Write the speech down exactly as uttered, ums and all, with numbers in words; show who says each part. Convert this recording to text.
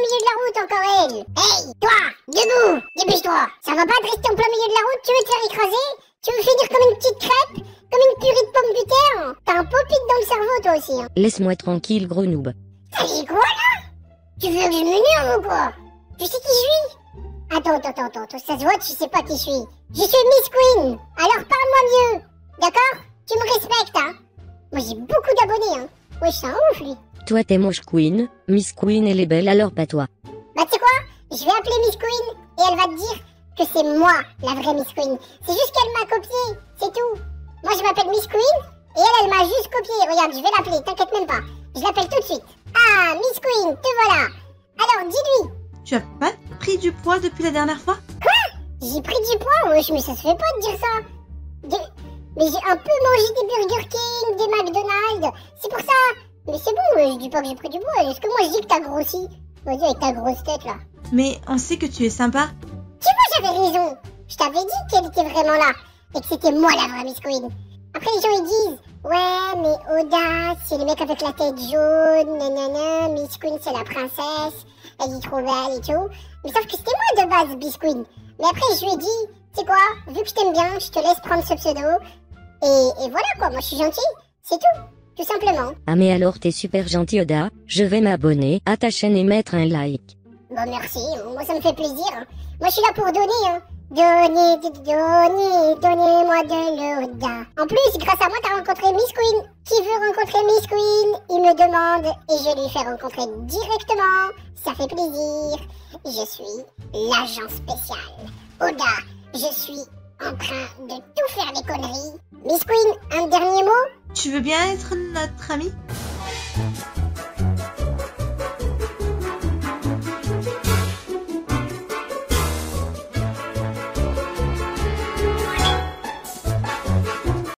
Speaker 1: milieu de la route encore, elle. Hey, toi, debout, dépêche-toi. Ça va pas de rester en plein milieu de la route, tu veux te faire écraser? Tu veux finir comme une petite crêpe? Comme une purée de pommes de terre? T'as un popit dans le cerveau, toi aussi, hein.
Speaker 2: Laisse-moi tranquille, gros noob.
Speaker 1: T'as dit quoi, là? Tu veux que je m'énerve ou quoi? Tu sais qui je suis? Attends, attends, attends, attends, ça se voit, tu sais pas qui je suis. Je suis Miss Queen, alors parle-moi mieux. D'accord? Tu me respectes, hein? Moi, j'ai beaucoup d'abonnés, hein. Ouais, c'est un ouf, lui.
Speaker 2: Toi t'es moche Queen, Miss Queen elle est belle alors pas toi.
Speaker 1: Bah tu sais quoi? Je vais appeler Miss Queen et elle va te dire que c'est moi la vraie Miss Queen. C'est juste qu'elle m'a copié, c'est tout. Moi je m'appelle Miss Queen et elle, elle m'a juste copié. Regarde, je vais l'appeler, t'inquiète même pas. Je l'appelle tout de suite. Ah, Miss Queen, te voilà. Alors dis-lui.
Speaker 3: Tu as pas pris du poids depuis la dernière fois?
Speaker 1: Quoi? J'ai pris du poids? Wesh, mais ça se fait pas de dire ça. De... Mais j'ai un peu mangé des Burger King, des McDonald's. C'est pour ça. Mais c'est bon, je dis pas que j'ai pris du poids. Est-ce que moi je dis que t'as grossi? Vas-y avec ta grosse tête là.
Speaker 3: Mais on sait que tu es sympa.
Speaker 1: Tu vois, j'avais raison. Je t'avais dit qu'elle était vraiment là. Et que c'était moi la vraie Miss Queen. Après les gens ils disent, ouais mais Audace, c'est le mec avec la tête jaune, nanana, Miss Queen c'est la princesse, elle est trop belle et tout. Mais sauf que c'était moi de base Miss Queen. Mais après je lui ai dit, tu sais quoi, vu que je t'aime bien, je te laisse prendre ce pseudo. Et, et voilà quoi, moi je suis gentille, c'est tout. Tout simplement.
Speaker 2: Ah mais alors t'es super gentil Oda, je vais m'abonner à ta chaîne et mettre un like.
Speaker 1: Bon merci, moi ça me fait plaisir. Moi je suis là pour donner, hein. Donner, donner, donnez-moi de l'Oda. En plus, grâce à moi t'as rencontré Miss Queen. Qui veut rencontrer Miss Queen? Il me demande et je lui fais rencontrer directement. Ça fait plaisir. Je suis l'agent spécial. Oda, je suis en train de tout faire les conneries. Miss Queen, un dernier mot?
Speaker 3: Tu veux bien être notre amie?